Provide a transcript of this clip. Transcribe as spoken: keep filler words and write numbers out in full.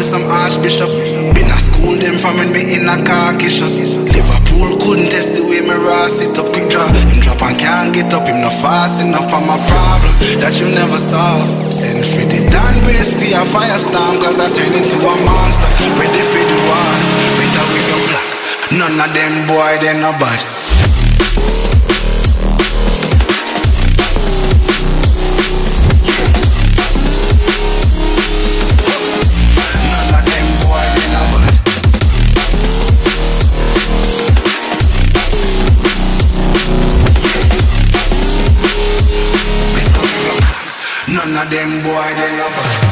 do some archbishop. Been a school them from when me in a khaki shot. Liverpool couldn't test the way me raw sit up. Quick draw, him drop and can't get up. Him not fast enough for my problem that you never solve. Send for the Dan brace for a firestorm, cause I turn into a monster. Ready for the war, better with your black. None of them boy, they no bad. None of them boy, they no bad.